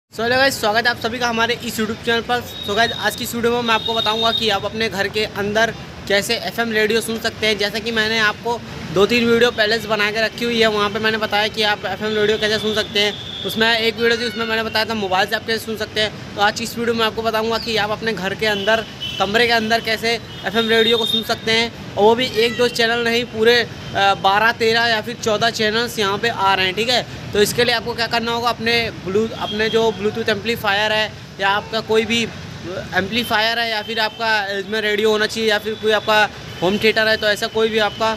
So guys, स्वागत है आप सभी का हमारे इस यूट्यूब चैनल पर। सो गाइस, आज की इस वीडियो में मैं आपको बताऊंगा कि आप अपने घर के अंदर कैसे एफएम रेडियो सुन सकते हैं। जैसा कि मैंने आपको 2-3 वीडियो पहले से बना के रखी हुई है, वहाँ पे मैंने बताया कि आप एफएम रेडियो कैसे सुन सकते हैं। उसमें एक वीडियो थी, उसमें मैंने बताया था मोबाइल से आप कैसे सुन सकते हैं। तो आज की इस वीडियो में आपको बताऊँगा कि आप अपने घर के अंदर, कमरे के अंदर कैसे एफएम रेडियो को सुन सकते हैं, और वो भी 1-2 चैनल नहीं, पूरे 12-13 या फिर 14 चैनल्स यहाँ पे आ रहे हैं। ठीक है, तो इसके लिए आपको क्या करना होगा, अपने जो ब्लूटूथ एम्पलीफायर है या आपका कोई भी एम्पलीफायर है या फिर आपका इसमें रेडियो होना चाहिए या फिर कोई आपका होम थिएटर है, तो ऐसा कोई भी आपका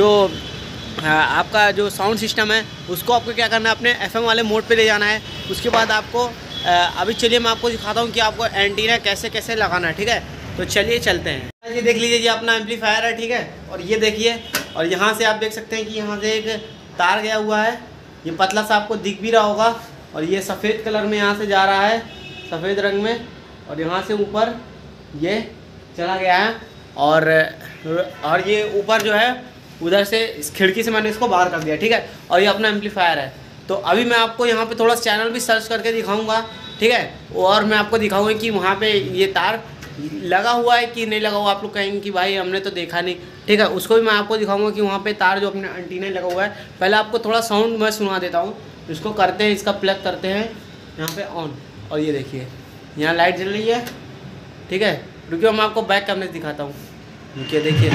जो साउंड सिस्टम है उसको आपको क्या करना है, अपने एफएम वाले मोड पे ले जाना है। उसके बाद आपको अभी चलिए मैं आपको दिखाता हूँ कि आपको एंटीना कैसे कैसे लगाना है। ठीक है, तो चलिए चलते हैं। ये देख लीजिए, ये अपना एम्पलीफायर है। ठीक है, और ये देखिए, और यहाँ से आप देख सकते हैं कि यहाँ से एक तार गया हुआ है, ये पतला सा आपको दिख भी रहा होगा, और ये सफ़ेद कलर में यहाँ से जा रहा है, सफ़ेद रंग में, और यहाँ से ऊपर ये चला गया है, और ये ऊपर जो है उधर से इस खिड़की से मैंने इसको बाहर कर दिया। ठीक है, और ये अपना एम्पलीफायर है। तो अभी मैं आपको यहाँ पे थोड़ा चैनल भी सर्च करके दिखाऊंगा। ठीक है, और मैं आपको दिखाऊंगा कि वहाँ पे ये तार लगा हुआ है कि नहीं लगा हुआ। आप लोग कहेंगे कि भाई हमने तो देखा नहीं। ठीक है, उसको भी मैं आपको दिखाऊंगा कि वहाँ पे तार जो अपने एंटीना लगा हुआ है। पहले आपको थोड़ा साउंड मैं सुना देता हूँ। इसको करते हैं, इसका प्लग करते हैं यहाँ पे ऑन, और ये देखिए यहाँ लाइट जल रही है। ठीक है, रुकिए मैं आपको बैक कैमरे से दिखाता हूँ। रुकिए, देखिए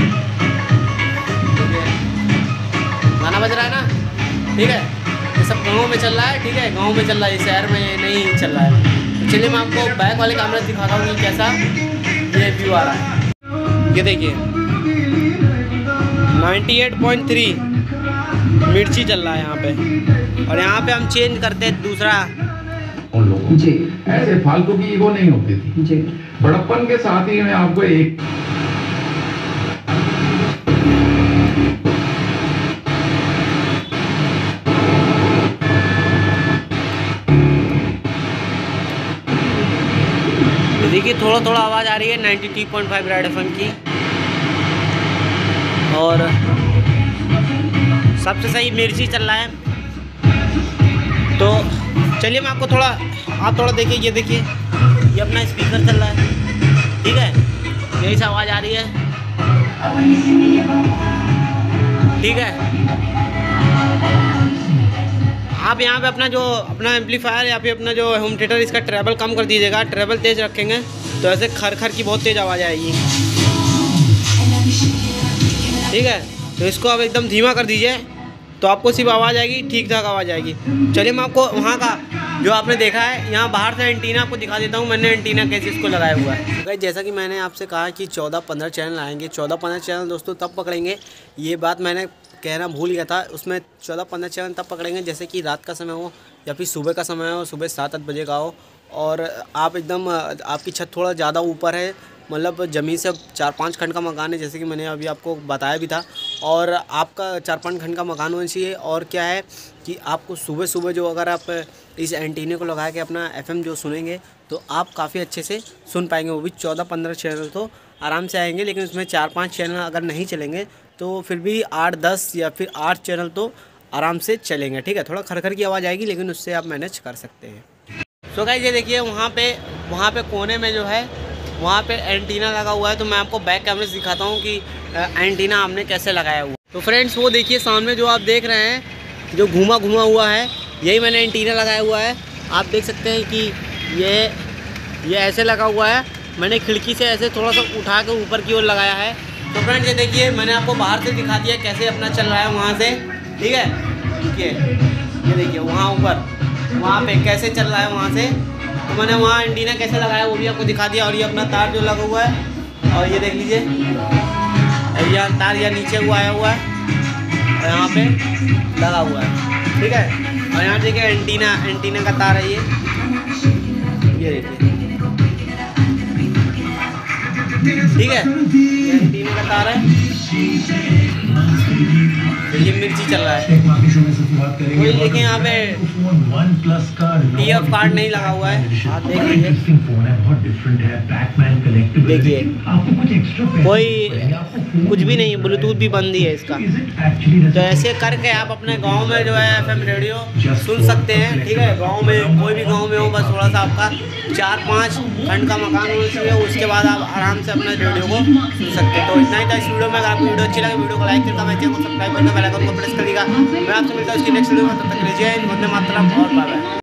गाना बज रहा है ना। ठीक है, ये सब गाँव में चल रहा है। ठीक है, गाँव में चल रहा है, शहर में नहीं चल रहा है। तो चलिए मैं आपको बैक वाले कैमरे से दिखाता हूँ कि कैसा ये व्यू आ रहा है। ये देखिए 98.3 मिर्ची चल रहा है यहाँ पे, और यहाँ पे हम चेंज करते हैं दूसरा। उन लोगों जी ऐसे फालतू की ईगो नहीं होती थी जी। बड़प्पन के साथ ही मैं आपको एक देखिए थोड़ा आवाज़ आ रही है 93.5 रेड एफएम की, और सबसे सही मिर्ची चल रहा है। तो चलिए मैं आपको आप थोड़ा देखिए, ये देखिए ये अपना स्पीकर चल रहा है। ठीक है, यही से आवाज़ आ रही है। ठीक है, आप यहाँ पे अपना एम्पलीफायर या फिर अपना जो होम थिएटर, इसका ट्रेवल कम कर दीजिएगा। ट्रेवल तेज़ रखेंगे तो ऐसे खर की बहुत तेज़ आवाज़ आएगी। ठीक है, तो इसको आप एकदम धीमा कर दीजिए तो आपको सिर्फ आवाज़ आएगी, ठीक ठाक आवाज़ आएगी। चलिए मैं आपको वहाँ का जो आपने देखा है, यहाँ बाहर से एंटीना आपको दिखा देता हूँ। मैंने एंटीना कैसे इसको लगाया हुआ है। तो जैसा कि मैंने आपसे कहा कि 14-15 चैनल आएंगे। 14-15 चैनल दोस्तों तब पकड़ेंगे, ये बात मैंने कहना भूल गया था। उसमें 14-15 चैनल तब पकड़ेंगे जैसे कि रात का समय हो या फिर सुबह का समय हो, सुबह 7-8 बजे का हो, और आप एकदम आपकी छत थोड़ा ज़्यादा ऊपर है, मतलब ज़मीन से 4-5 खंड का मकान है, जैसे कि मैंने अभी आपको बताया भी था। और आपका 4-5 खंड का मकान होना चाहिए। और क्या है कि आपको सुबह जो अगर आप इस एंटीने को लगा के अपना एफएम जो सुनेंगे तो आप काफ़ी अच्छे से सुन पाएंगे। वो भी 14-15 चैनल तो आराम से आएंगे, लेकिन उसमें 4-5 चैनल अगर नहीं चलेंगे तो फिर भी 8-10 या फिर 8 चैनल तो आराम से चलेंगे। ठीक है, थोड़ा खर की आवाज़ आएगी, लेकिन उससे आप मैनेज कर सकते हैं। सो गाइस, ये देखिए वहाँ पे कोने में जो है वहाँ पे एंटीना लगा हुआ है। तो मैं आपको बैक कैमरे से दिखाता हूँ कि एंटीना हमने कैसे लगाया हुआ। तो फ्रेंड्स, वो देखिए सामने जो आप देख रहे हैं, जो घुमा हुआ है, यही मैंने एंटीना लगाया हुआ है। आप देख सकते हैं कि ये ऐसे लगा हुआ है। मैंने खिड़की से ऐसे थोड़ा सा उठा के ऊपर की ओर लगाया है। तो फ्रेंड्स, ये देखिए मैंने आपको बाहर से दिखा दिया कैसे अपना चल रहा है वहाँ से। ठीक है, देखिए ये देखिए वहाँ ऊपर वहाँ पे कैसे चल रहा है वहाँ से। तो मैंने वहाँ एंटीना कैसे लगाया वो भी आपको दिखा दिया। और ये अपना तार जो लगा हुआ है, और ये देख लीजिए यहाँ तार या नीचे आया हुआ है, और यहाँ पे लगा हुआ है। ठीक है, और यहाँ देखिए एंटीना का तार है ये देखिए। ठीक है, ये एंटीना का तार है। ये मिर्ची चल रहा है। कोई देखिए यहाँ पे OnePlus का TF कार्ड नहीं लगा हुआ है, आप देख लीजिए। इंटरेस्टिंग फोन है, बहुत डिफरेंट है, बैटमैन कलेक्टिबल। देखिए, आपको कुछ एक्स्ट्रा कोई कुछ भी नहीं है, ब्लूटूथ भी बंद ही है इसका। तो ऐसे करके आप अपने गांव में जो है FM रेडियो सुन सकते हैं, ठीक है। गांव में कोई भी गांव में हो, बस थोड़ा सा आपका 4-5 खंड का मकान होना चाहिए, उसके बाद आप आराम से अपने रेडियो को सुन सकते हैं। तो इतना ही था इस वीडियो में। अगर आपको वीडियो अच्छी लगे, वीडियो को लाइक करना, चैनल को सब्सक्राइब करना, बेल आइकन को प्रेस कर देगा। मैं आपसे मिलता हूँ इसकी नेक्स्ट वीडियो में, तब तक के लिए जय हिंद, वंदे मातरम और बाय बाय।